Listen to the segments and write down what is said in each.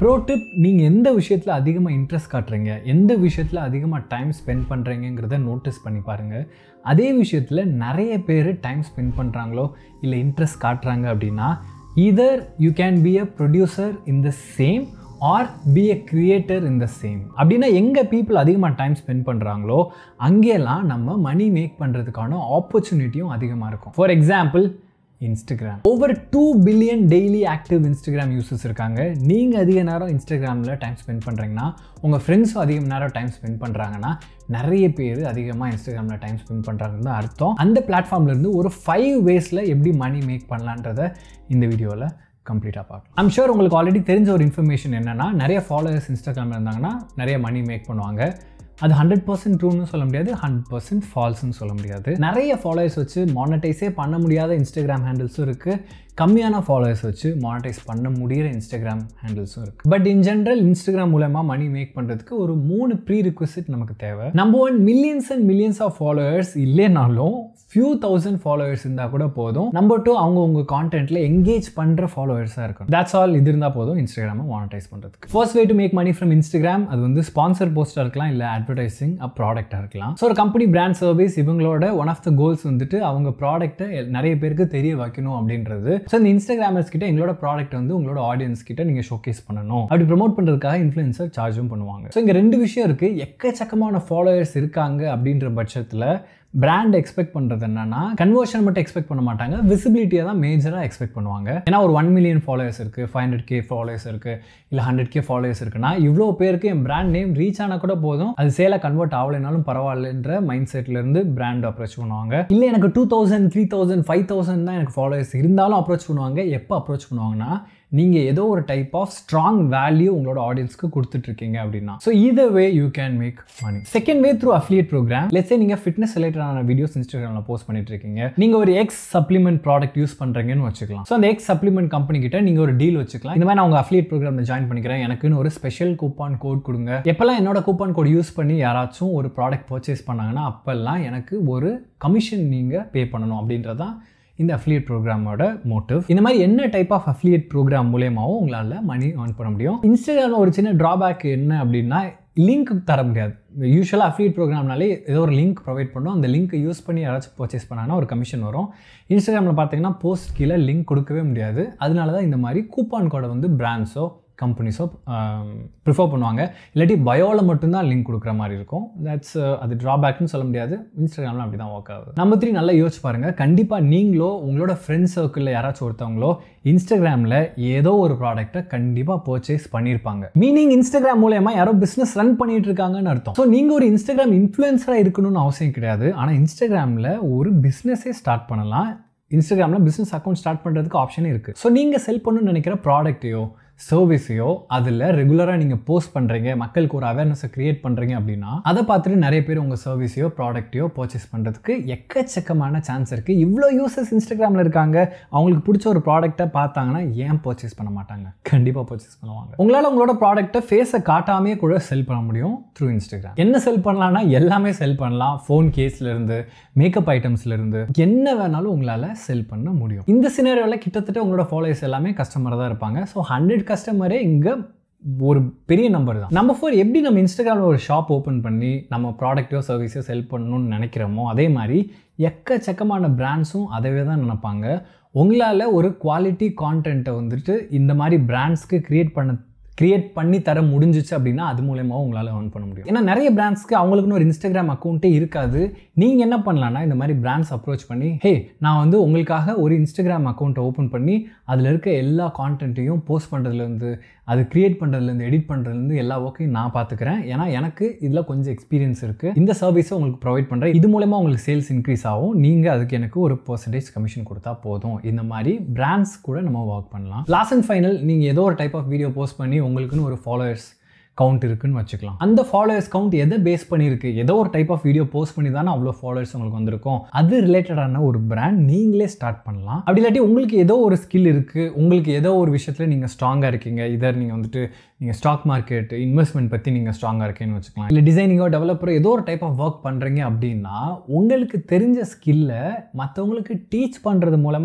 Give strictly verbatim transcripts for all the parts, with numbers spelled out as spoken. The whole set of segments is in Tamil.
ப்ரோ டிப், நீங்கள் எந்த விஷயத்தில் அதிகமாக இன்ட்ரெஸ்ட் காட்டுறீங்க, எந்த விஷயத்தில் அதிகமாக டைம் ஸ்பெண்ட் பண்ணுறீங்கிறத நோட்டீஸ் பண்ணி பாருங்கள். அதே விஷயத்தில் நிறைய பேர் டைம் ஸ்பெண்ட் பண்ணுறாங்களோ இல்லை இன்ட்ரெஸ்ட் காட்டுறாங்க அப்படின்னா, either you can be a producer in the same or be a creator in the same. அப்படின்னா எங்கே பீப்புள் அதிகமாக டைம் ஸ்பெண்ட் பண்ணுறாங்களோ அங்கேலாம் நம்ம மணி மேக் பண்ணுறதுக்கான ஆப்பர்ச்சுனிட்டியும் அதிகமாக இருக்கும். For example Instagram. Over two billion daily active Instagram users இருக்காங்க. நீங்கள் அதிக நேரம் இன்ஸ்டாகிராமில் டைம் ஸ்பெண்ட் பண்ணுறீங்கன்னா, உங்கள் ஃப்ரெண்ட்ஸும் அதிக நேரம் டைம் ஸ்பெண்ட் பண்ணுறாங்கன்னா, நிறைய பேர் அதிகமாக இன்ஸ்டாகிராமில் டைம் ஸ்பெண்ட் பண்ணுறாங்கன்னு அர்த்தம். அந்த பிளாட்ஃபார்ம்லேருந்து ஒரு ஃபைவ் வேஸில் எப்படி மணி மேக் பண்ணலான்றதை இந்த வீடியோவில் கம்ப்ளீட்டாக பார்க்கலாம். ஐம் ஷூர் உங்களுக்கு ஆல்ரெடி தெரிஞ்ச ஒரு இன்ஃபர்மேஷன் என்னென்னா, நிறைய ஃபாலோவர்ஸ் இன்ஸ்டாகிராமில் இருந்தாங்கன்னா நிறைய மணி மேக் பண்ணுவாங்க. அது ஹண்ட்ரட் பர்சன்ட் ட்ரூன்னு சொல்ல முடியாது, ஹண்ட்ரட் பர்சன்ட் ஃபால்ஸ்ன்னு சொல்ல முடியாது. நிறைய ஃபாலோவர்ஸ் வச்சு மானிட்டைஸே பண்ண முடியாத இன்ஸ்டாகிராம் ஹேண்டில்ஸும் இருக்குது, கம்மியான ஃபாலோவர்ஸ் வச்சு மானிட்டைஸ் பண்ண முடிகிற இன்ஸ்டாகிராம் ஹேண்டில்ஸும் இருக்குது. பட் இன் ஜென்ரல் இன்ஸ்டாகிராம் மூலமாக மணி மேக் பண்ணுறதுக்கு ஒரு மூணு ப்ரீ ரிக்வசிட் நமக்கு தேவை. Number one, millions and millions of followers இல்லைனாலும் ஃபியூ தௌசண்ட் ஃபாலோவர்ஸ் இருந்தால் கூட போதும். நம்பர் டூ, அவங்க உங்கள் கான்டென்ட்டில் எங்கேஜ் பண்ணுற ஃபாலோவர்ஸாக இருக்கும். That's all. இது இருந்தால் போதும் இன்ஸ்டாகிராமை மானிட்டைஸ் பண்ணுறதுக்கு. First way to make money from Instagram, அது வந்து ஸ்பான்சர் போஸ்ட்டாக இருக்கலாம், இல்லை அட்வர்டைசிங் அ ப்ராடக்டாக இருக்கலாம். ஸோ ஒரு கம்பெனி பிராண்ட் சர்வீஸ் இவங்களோட ஒன் ஆஃப் த கோல்ஸ் வந்துட்டு அவங்க ப்ராடக்ட்டை நிறைய பேருக்கு தெரிய வைக்கணும் அப்படின்றது. ஸோ இந்த இன்ஸ்டாகிராமர்ஸ் கிட்ட எங்களோட ப்ராடக்ட் வந்து உங்களோட ஆடியன்ஸ் கிட்ட நீங்கள் ஷோகேஸ் பண்ணணும், அப்படி ப்ரமோட் பண்ணுறதுக்காக இன்ஃப்ளூயன்சர் சார்ஜும் பண்ணுவாங்க. ஸோ இங்கே ரெண்டு விஷயம் இருக்குது. எக்கச்சக்கமான ஃபாலோவர்ஸ் இருக்காங்க அப்படின்ற பட்சத்தில் பிராண்ட் எக்ஸ்பெக்ட் பண்ணுறது என்னன்னா, கன்வர்ஷன் மட்டும் எக்ஸ்பெக்ட் பண்ண மாட்டாங்க, விசிபிலிட்டியை தான் மேஜராக எக்ஸ்பெக்ட் பண்ணுவாங்க. ஏன்னா ஒரு ஒன் மில்லியன் ஃபாலோவர்ஸ் இருக்குது, ஃபைவ் ஹண்ட்ரட் கே ஃபாலோவர்ஸ் இருக்குது, இல்லை ஹண்ட்ரட் கே ஃபாலோவர்ஸ் இருக்குன்னா, இவ்வளோ பேருக்கு என் பிராண்ட் நேம் ரீச் ஆனால் கூட போதும், அது சேலாக கன்வெர்ட் ஆகலைனாலும் பரவாயில்லன்ற மைண்ட் செட்லேருந்து பிராண்ட் அப்ரோச் பண்ணுவாங்க. இல்லை எனக்கு two thousand three thousand five thousand தான் எனக்கு ஃபாலோவர்ஸ் இருந்தாலும் அப்ரோச் பண்ணுவாங்க. எப்போ அப்ரோச் பண்ணுவாங்கன்னா, நீங்கள் ஏதோ ஒரு டைப் ஆஃப் ஸ்ட்ராங் வேல்யூ உங்களோட ஆடியன்ஸ்க்கு கொடுத்துட்ருக்கீங்க அப்படின்னா. So either way you can make money. Second way through affiliate programme. Let's say நீங்கள் ஃபிட்னஸ் ரிலேட்டடான வீடியோஸ் இன்ஸ்டாகிராமில் போஸ்ட் பண்ணிட்டு இருக்கீங்க. நீங்கள் ஒரு எக்ஸ் சப்ளிமெண்ட் ப்ராடக்ட் யூஸ் பண்ணுறீங்கன்னு வச்சுக்கலாம். ஸோ அந்த எக்ஸ் சப்ளிமெண்ட் கம்பெனி கிட்ட நீங்கள் ஒரு டீல் வச்சுக்கலாம். இந்த மாதிரி நான் உங்கள் அஃபிலியேட் ப்ரோக்ராமில் ஜாயின் பண்ணிக்கிறேன், எனக்குன்னு ஒரு ஸ்பெஷல் கூப்பான் கோட் கொடுங்க. எப்போல்லாம் என்னோட கூப்பான் கோட் யூஸ் பண்ணி யாராச்சும் ஒரு ப்ராடக்ட் பர்ச்சேஸ் பண்ணாங்கன்னா அப்போல்லாம் எனக்கு ஒரு கமிஷன் நீங்கள் பே பண்ணணும் அப்படின்றதான் இந்த அஃபிலியேட் ப்ரோக்ராமோட மோட்டிவ். இந்த மாதிரி என்ன டைப் ஆஃப் அஃபிலியேட் ப்ரோக்ராம் மூலமாகவும் உங்களால் மணி ஏர்ன் பண்ண முடியும். இன்ஸ்டாகிராமில் ஒரு சின்ன ட்ராபேக் என்ன அப்படின்னா, லிங்க் தர முடியாது. யூஸ்வலாக அஃபிலியேட் ப்ரோக்ராம்னாலே ஏதோ ஒரு லிங்க் ப்ரொவைட் பண்ணோம், அந்த லிங்க் யூஸ் பண்ணி யாராச்சும் பர்ச்சேஸ் பண்ணாங்கன்னா ஒரு கமிஷன் வரும். இன்ஸ்டாகிராமில் பார்த்தீங்கன்னா போஸ்ட் கீழே லிங்க் கொடுக்கவே முடியாது. அதனால தான் இந்த மாதிரி கூப்பான் கோடை வந்து பிராண்ட்ஸோ கம்பெனிஸோ ப்ரிஃபர் பண்ணுவாங்க. இல்லாட்டி பயோவில் மட்டும்தான் லிங்க் கொடுக்குற மாதிரி இருக்கும். தட்ஸ் அது ட்ராபேக்னு சொல்ல முடியாது. இன்ஸ்டாகிராமில் அப்படி தான் ஒர்க் ஆகுது. நம்பர் த்ரீ, நல்லா யோசிச்சு பாருங்கள். கண்டிப்பாக நீங்களோ உங்களோட ஃப்ரெண்ட்ஸ் சர்க்கிளில் யாராச்சும் ஒருத்தவங்களோ இன்ஸ்டாகிராமில் ஏதோ ஒரு ப்ராடக்ட்டை கண்டிப்பாக பர்ச்சேஸ் பண்ணியிருப்பாங்க. மீனிங் இன்ஸ்டாகிராம் மூலமா யாரோ பிஸ்னஸ் ரன் பண்ணிட்டு இருக்காங்கன்னு அர்த்தம். ஸோ நீங்கள் ஒரு இன்ஸ்டாகிராம் இன்ஃப்ளூயன்சராக இருக்கணும்னு அவசியம் கிடையாது. ஆனால் இன்ஸ்டாகிராமில் ஒரு பிஸ்னஸே ஸ்டார்ட் பண்ணலாம். இன்ஸ்டாகிராமில் பிஸ்னஸ் அக்கௌண்ட் ஸ்டார்ட் பண்ணுறதுக்கு ஆப்ஷனே இருக்குது. ஸோ நீங்கள் செல் பண்ணணும்னு நினைக்கிற ப்ராடக்ட்டையோ சர்வீஸையோ அதில் ரெகுலராக நீங்கள் போஸ்ட் பண்ணுறீங்க, மக்களுக்கு ஒரு அவேர்னஸை க்ரியேட் பண்ணுறீங்க அப்படின்னா, அதை பார்த்துட்டு நிறைய பேர் உங்கள் சர்வீஸையோ ப்ராடக்ட்டையோ பர்ச்சேஸ் பண்ணுறதுக்கு எக்கச்சக்கமான சான்ஸ் இருக்குது. இவ்வளோ யூசர்ஸ் இன்ஸ்டாகிராமில் இருக்காங்க, அவங்களுக்கு பிடிச்ச ஒரு ப்ராடக்ட்டை பார்த்தாங்கன்னா ஏன் பர்ச்சேஸ் பண்ண மாட்டாங்க? கண்டிப்பாக பர்ச்சேஸ் பண்ணுவாங்க. உங்களால் உங்களோட ப்ராடக்ட்டை ஃபேஸை காட்டாமே கூட செல் பண்ண முடியும் த்ரூ இன்ஸ்டாகிராம். என்ன செல் பண்ணலாம்னா எல்லாமே செல் பண்ணலாம். ஃபோன் கேஸ்லேருந்து மேக்கப் ஐட்டம்ஸ்லேருந்து என்ன வேணாலும் உங்களால் செல் பண்ண முடியும். இந்த சினாரியோவில் கிட்டத்தட்ட உங்களோட ஃபாலோவர்ஸ் எல்லாமே கஸ்டமர் தான் இருப்பாங்க. ஸோ ஹண்ட்ரட் கஸ்டமரே இங்கே ஒரு பெரிய நம்பர் தான். நம்பர் ஃபோர், எப்படி நம்ம இன்ஸ்டாகிராமில் ஒரு ஷாப் ஓப்பன் பண்ணி நம்ம ப்ராடக்ட்டோ சர்வீஸோ செல் பண்ணணும்னு நினைக்கிறோமோ அதே மாதிரி எக்கச்சக்கமான பிராண்ட்ஸும் அதவே தான் நினைப்பாங்க. உங்களால் ஒரு குவாலிட்டி கான்டென்ட்டை வந்துட்டு இந்த மாதிரி பிராண்ட்ஸ்க்கு க்ரியேட் பண்ண க்ரியேட் பண்ணி தர முடிஞ்சிச்சு அப்படின்னா அது மூலமாக உங்களால் ஏர்ன் பண்ண முடியும். ஏன்னா நிறைய பிராண்ட்ஸ்க்கு அவங்களுக்குன்னு ஒரு இன்ஸ்டாகிராம் அக்கௌண்ட்டே இருக்காது. நீங்கள் என்ன பண்ணலான்னா இந்த மாதிரி பிராண்ட்ஸ் அப்ரோச் பண்ணி, ஹே நான் வந்து உங்களுக்காக ஒரு இன்ஸ்டாகிராம் அக்கௌண்ட்டை ஓப்பன் பண்ணி அதில் இருக்க எல்லா கான்டென்ட்டையும் போஸ்ட் பண்ணுறதுலேருந்து அது க்ரியேட் பண்ணுறதுலேருந்து எடிட் பண்ணுறதுலேருந்து எல்லா ஒர்க்கையும் நான் பார்த்துக்கிறேன். ஏன்னா எனக்கு இதில் கொஞ்சம் எக்ஸ்பீரியன்ஸ் இருக்குது. இந்த சர்வீஸை உங்களுக்கு ப்ரொவைட் பண்ணுறேன். இது மூலமாக உங்களுக்கு சேல்ஸ் இன்க்ரீஸ் ஆகும். நீங்கள் அதுக்கு எனக்கு ஒரு பர்சன்டேஜ் கமிஷன் கொடுத்தா போதும். இந்த மாதிரி பிராண்ட்ஸ் கூட நம்ம ஒர்க் பண்ணலாம். லாஸ்ட் அண்ட் ஃபைனல், நீங்கள் ஏதோ ஒரு டைப் ஆஃப் வீடியோ போஸ்ட் பண்ணி உங்களுக்குன்னு ஒரு ஃபாலோவர்ஸ் கவுண்ட் இருக்குன்னு வச்சுக்கலாம். அந்த ஃபாலோவர்ஸ் கவுண்ட் எதை பேஸ் பண்ணியிருக்கு? ஏதோ ஒரு டைப் ஆஃப் வீடியோ போஸ்ட் பண்ணி தானே அவ்வளோ ஃபாலோவர்ஸ் உங்களுக்கு வந்திருக்கும். அது ரிலேட்டடான ஒரு பிராண்ட் நீங்களே ஸ்டார்ட் பண்ணலாம். அப்படி இல்லாட்டி உங்களுக்கு ஏதோ ஒரு ஸ்கில் இருக்குது, உங்களுக்கு ஏதோ ஒரு விஷயத்தில் நீங்கள் ஸ்ட்ராங்காக இருக்கீங்க, இதர் நீங்கள் வந்துட்டு நீங்கள் ஸ்டாக் மார்க்கெட் இன்வெஸ்ட்மெண்ட் பற்றி நீங்கள் ஸ்ட்ராங்காக இருக்கேன்னு வச்சுக்கலாம், இல்லை டிசைனிங்கோ டெவலப்பரோ ஏதோ ஒரு டைப் ஆஃப் ஒர்க் பண்ணுறீங்க அப்படின்னா உங்களுக்கு தெரிஞ்ச ஸ்கில்லை மற்றவங்களுக்கு டீச் பண்ணுறது மூலமாக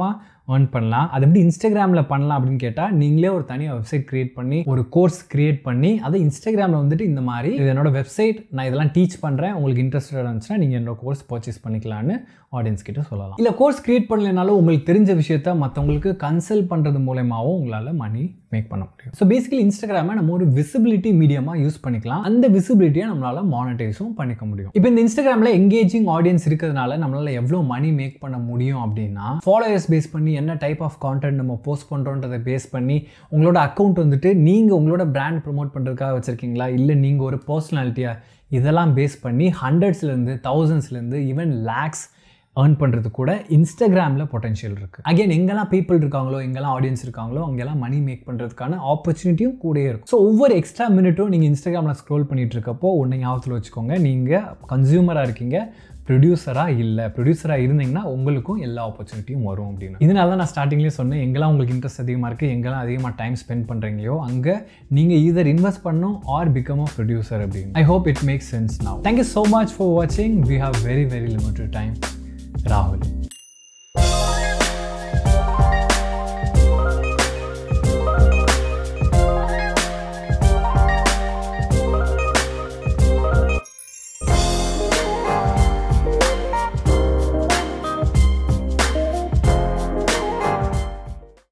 earn பண்ணலாம். அது எப்படி இன்ஸ்டாகிராமில் பண்ணலாம் அப்படின்னு கேட்டால் நீங்களே ஒரு தனியாக வெப்சைட் கிரியேட் பண்ணி ஒரு கோர்ஸ் கிரியேட் பண்ணி அதை இன்ஸ்டாகிராமில் வந்துட்டு இந்த மாதிரி இது என்னோட வெப்சைட், நான் இதெல்லாம் டீச் பண்ணுறேன், உங்களுக்கு இன்ட்ரெஸ்டடாக இருந்துச்சுன்னா நீங்கள் என்னோட கோர்ஸ் பர்ச்சேஸ் பண்ணிக்கலான்னு ஆடியன்ஸ் கிட்ட சொல்லலாம். இல்லை கோர்ஸ் கிரியேட் பண்ணலைனாலும் உங்களுக்கு தெரிஞ்ச விஷயத்த மற்றவங்களுக்கு கன்சல்ட் பண்ணுறது மூலமாகவும் உங்களால் மணி மேக் பண்ண முடியும். ஸோ பேசிக்கலி இன்ஸ்டாகிராமை நம்ம ஒரு விசிபிலிட்டி மீடியமாக யூஸ் பண்ணிக்கலாம். அந்த விசிபிலிட்டியை நம்மளால் மானிட்டைஸும் பண்ணிக்க முடியும். இப்போ இந்த இன்ஸ்டாகிராமில் எங்கேஜிங் ஆடியன்ஸ் இருக்கிறதுனால நம்மளால் எவ்வளோ மணி மேக் பண்ண முடியும் அப்படின்னா, ஃபாலோவர்ஸ் பேஸ் பண்ணி என்ன டைப் ஆஃப் கான்டென்ட் நம்ம போஸ்ட் பண்ணுறோன்றதை பேஸ் பண்ணி உங்களோட அக்கௌண்ட் வந்துட்டு நீங்கள் உங்களோட பிராண்ட் ப்ரொமோட் பண்ணுறதுக்காக வச்சுருக்கீங்களா, இல்லை நீங்கள் ஒரு பர்சனாலிட்டியாக, இதெல்லாம் பேஸ் பண்ணி ஹண்ட்ரட்ஸ்லேருந்து தௌசண்ட்ஸ்லேருந்து ஈவன் லேக்ஸ் earn பண்ணுறது கூட இன்ஸ்டாகிராமில் பொட்டன்ஷியல் இருக்குது. அகைன் எங்கெல்லாம் பீப்புள் இருக்காங்களோ, எங்கெல்லாம் ஆடியன்ஸ் இருக்காங்களோ அங்கெல்லாம் மணி மேக் பண்ணுறதுக்கான ஆப்பர்ச்சுனிட்டியும் கூடயே இருக்கும். ஸோ ஒவ்வொரு எக்ஸ்ட்ரா மினிட்டும் நீங்கள் இன்ஸ்டாகிராமில் ஸ்க்ரோல் பண்ணிட்டு இருக்கப்போ ஒன்று ஞாபகத்தில் வச்சுக்கோங்க, நீங்கள் கன்சியூமராக இருக்கீங்க, ப்ரொடியூசராக இல்லை. ப்ரொடியூசராக இருந்தீங்கன்னா உங்களுக்கும் எல்லா ஆப்பர்ச்சுனிட்டியும் வரும் அப்படின்னு. இதனால தான் நான் ஸ்டார்டிங்லேயே சொன்னேன், எங்கெல்லாம் உங்களுக்கு இன்ட்ரெஸ்ட் அதிகமாக இருக்குது, எங்கெல்லாம் அதிகமாக டைம் ஸ்பெண்ட் பண்ணுறீங்களோ அங்கே நீங்கள் ஈதர் இன்வெஸ்ட் பண்ணணும் ஆர் பிகம் அ ப்ரொடியூசர் அப்படின்னு. I hope it makes sense now. Thank you so much for வாட்சிங். We have very very limited time. Rahul.